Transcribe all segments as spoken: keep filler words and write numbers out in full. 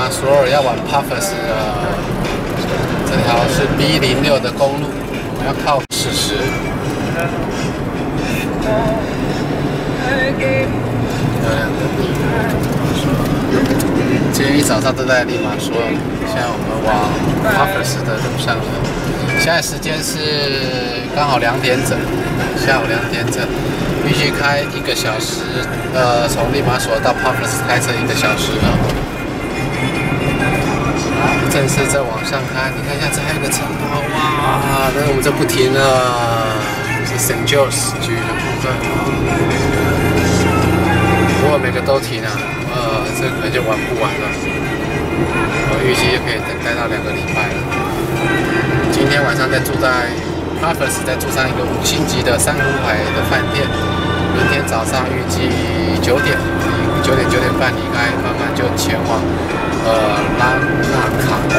马索尔要往 Paphos 的这条是 B 零六的公路，我们要靠四十。漂亮的利马索尔，今天一早上都在利马索尔，现在我们往 Paphos 的路上了。现在时间是刚好两点整，下午两点整。 预计开一个小时，呃，从利马索尔到 Paphos 开车一个小时呢。好，正式再往上开，你看一下，这还有个城堡，哇！那我们这不停了，是 Saint George 区的部分。如果每个都停啊，呃，这可能就玩不完了。我预计就可以等待到两个礼拜了。今天晚上再住在 Paphos， 再住上一个五星级的珊瑚海的饭店。 明天早上预计九点，九点九点半离开，慢慢就前往呃拉纳卡了。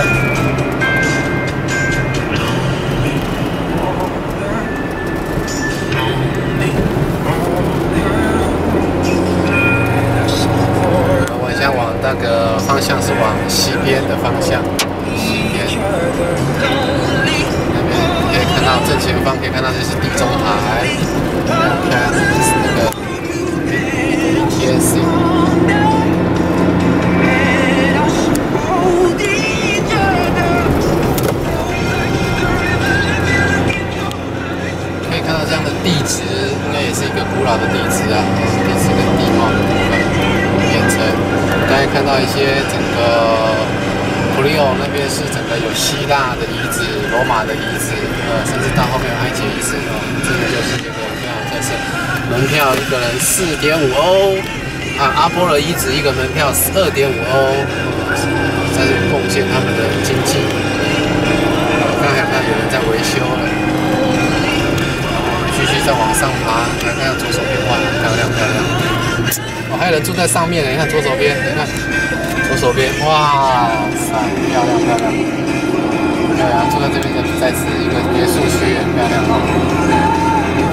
我现在往那个方向是往西边的方向，西边那边可以看到正前方可以看到这是地中海，看。 T S C 可以看到这样的地质，应该也是一个古老的地质啊，地质跟地貌的部分变成。刚才看到一些整个普利欧那边是整个有希腊的遗址、罗马的遗址，呃，甚至到后面有埃及遗址哦，这个就是这个非常有特色。 门票一个人四点五欧，啊，阿波罗遗址一个门票二点五欧，在这贡献他们的经济。刚才看到有人在维修了，然后我们继续再往上爬，来看看左手边，哇，漂亮漂亮！哦，还有人住在上面呢，你看左手边，你看左手边，哇塞，漂亮漂亮！漂亮，住在这边的再次一个别墅区，漂亮哦。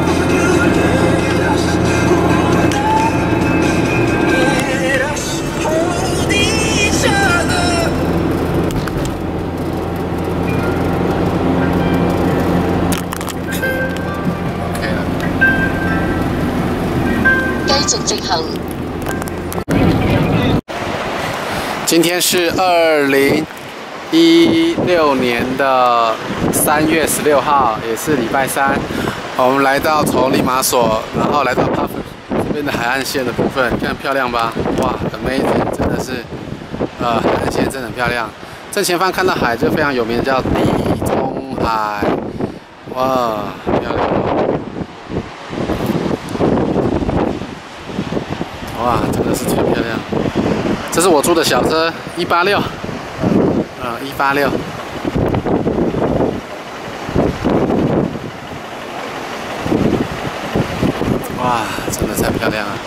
今天是二零一六年的三月十六号，也是礼拜三。我们来到从利马索，然后来到 Paphos 这边的海岸线的部分，看漂亮吧？哇 ，amazing， 真的是，呃，海岸线真的很漂亮。正前方看到海就非常有名的叫地中海，哇，漂亮哦！ 哇，真的是最漂亮！这是我租的小车，一八六，呃，一八六。哇，真的太漂亮了！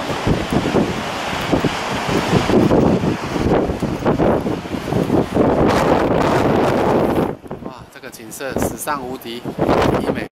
哇，这个景色史上无敌，一美。